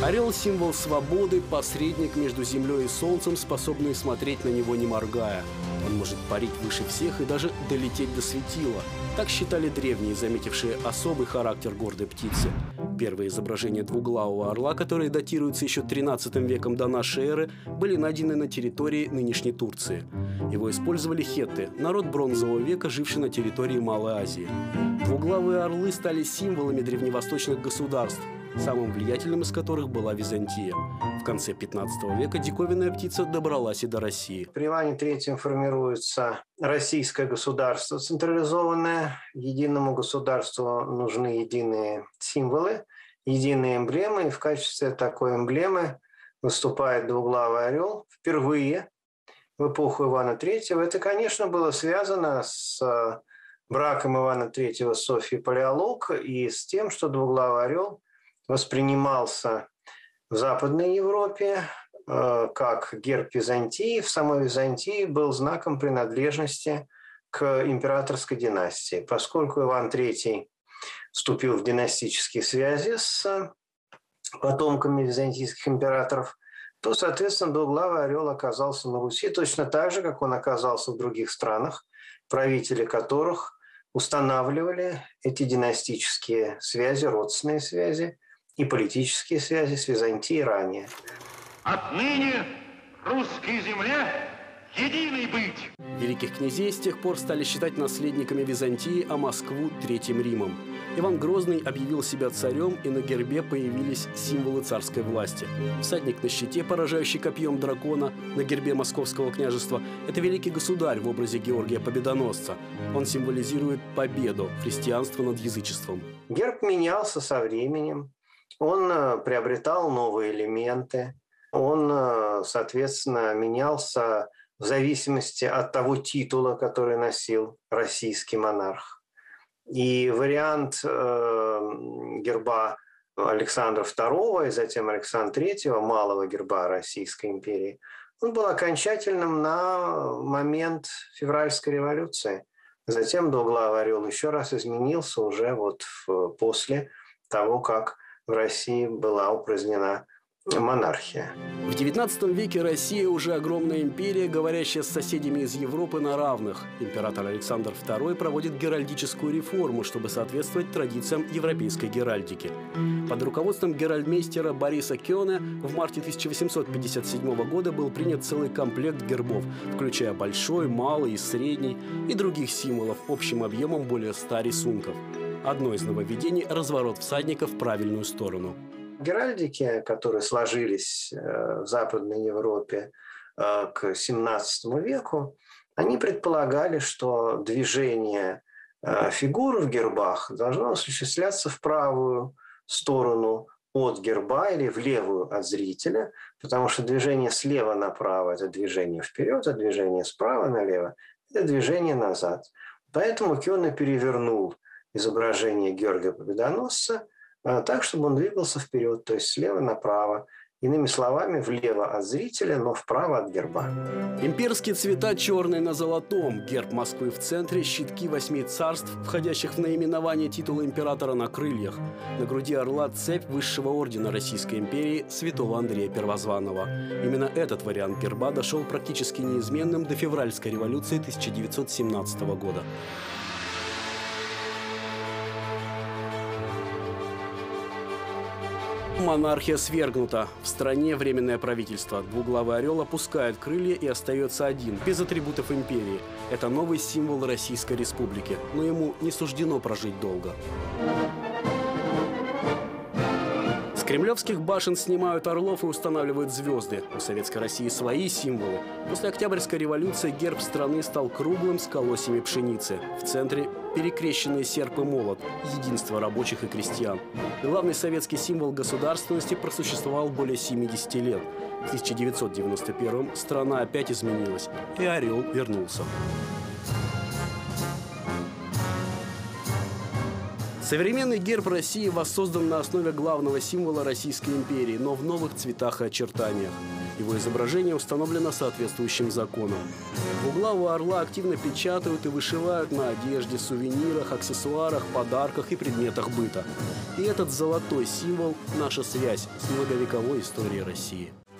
Орел – символ свободы, посредник между землей и солнцем, способный смотреть на него не моргая. Он может парить выше всех и даже долететь до светила. Так считали древние, заметившие особый характер гордой птицы. Первые изображения двуглавого орла, которые датируются еще XIII веком до нашей эры, были найдены на территории нынешней Турции. Его использовали хетты, народ бронзового века, живший на территории Малой Азии. Двуглавые орлы стали символами древневосточных государств, самым влиятельным из которых была Византия. В конце 15 века диковинная птица добралась и до России. При Иване III формируется российское государство централизованное. Единому государству нужны единые символы, единые эмблемы. И в качестве такой эмблемы выступает двуглавый орел впервые в эпоху Ивана III. Это, конечно, было связано с браком Ивана III с Софьей Палеолог и с тем, что двуглавый орел воспринимался в Западной Европе как герб Византии. В самой Византии был знаком принадлежности к императорской династии. Поскольку Иван III вступил в династические связи с потомками византийских императоров, то, соответственно, двуглавый орел оказался на Руси точно так же, как он оказался в других странах, правители которых устанавливали эти династические связи, родственные связи и политические связи с Византией ранее. Отныне русской земле единый быть! Великих князей с тех пор стали считать наследниками Византии, а Москву – Третьим Римом. Иван Грозный объявил себя царем, и на гербе появились символы царской власти. Всадник на щите, поражающий копьем дракона, на гербе Московского княжества – это великий государь в образе Георгия Победоносца. Он символизирует победу христианства над язычеством. Герб менялся со временем, он приобретал новые элементы, он, соответственно, менялся в зависимости от того титула, который носил российский монарх. И вариант герба Александра II и затем Александра III, малого герба Российской империи, он был окончательным на момент февральской революции. Затем двуглавый орел еще раз изменился уже после того, как в России была упразднена монархия. В XIX веке Россия уже огромная империя, говорящая с соседями из Европы на равных. Император Александр II проводит геральдическую реформу, чтобы соответствовать традициям европейской геральдики. Под руководством геральдмейстера Бориса Кёне в марте 1857 года был принят целый комплект гербов, включая большой, малый и средний, и других символов общим объемом более 100 рисунков. Одно из нововведений – разворот всадника в правильную сторону. Геральдики, которые сложились в Западной Европе к XVII веку, они предполагали, что движение фигур в гербах должно осуществляться в правую сторону от герба или в левую от зрителя, потому что движение слева направо – это движение вперед, а движение справа налево – это движение назад. Поэтому Кёне перевернул изображение Георгия Победоносца так, чтобы он двигался вперед, то есть слева направо. Иными словами, влево от зрителя, но вправо от герба. Имперские цвета черный на золотом, герб Москвы в центре, щитки 8 царств, входящих в наименование титула императора на крыльях. На груди орла цепь высшего ордена Российской империи святого Андрея Первозванного. Именно этот вариант герба дошел практически неизменным до февральской революции 1917 года. Монархия свергнута. В стране временное правительство. Двуглавый орел опускает крылья и остается один, без атрибутов империи. Это новый символ Российской Республики, но ему не суждено прожить долго. С кремлевских башен снимают орлов и устанавливают звезды. У Советской России свои символы. После Октябрьской революции герб страны стал круглым с колосьями пшеницы. В центре перекрещенные серп и молот, единство рабочих и крестьян. Главный советский символ государственности просуществовал более 70 лет. В 1991-м страна опять изменилась, и орел вернулся. Современный герб России воссоздан на основе главного символа Российской империи, но в новых цветах и очертаниях. Его изображение установлено соответствующим законом. В углового орла активно печатают и вышивают на одежде, сувенирах, аксессуарах, подарках и предметах быта. И этот золотой символ – наша связь с многовековой историей России.